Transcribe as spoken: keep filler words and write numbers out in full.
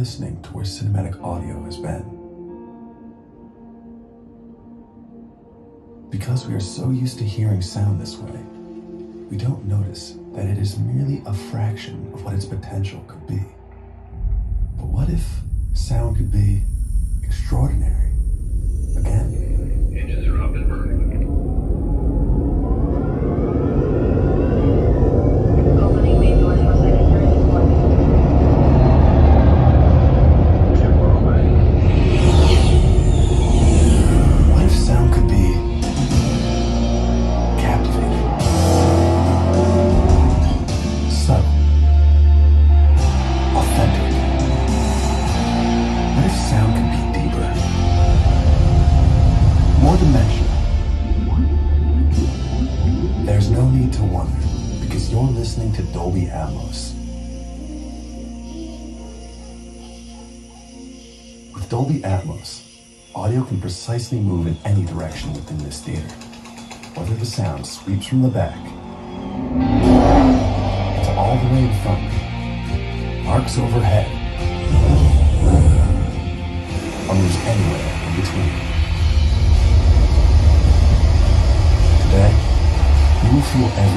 listening to where cinematic audio has been. Because we are so used to hearing sound this way, we don't notice that it is merely a fraction of what its potential could be. But what if sound could be extraordinary? Again? Engines are up and burning. Opening main doors for secondary deployment. Two are away. What if sound could be captivating, subtle, authentic? What if sound could be deeper, more dimensional? There's no need to wonder, because you're listening to Dolby Atmos. With Dolby Atmos, audio can precisely move in any direction within this theater, whether the sound sweeps from the back to all the way in front, arcs overhead, or moves anywhere in between. Today, you will feel every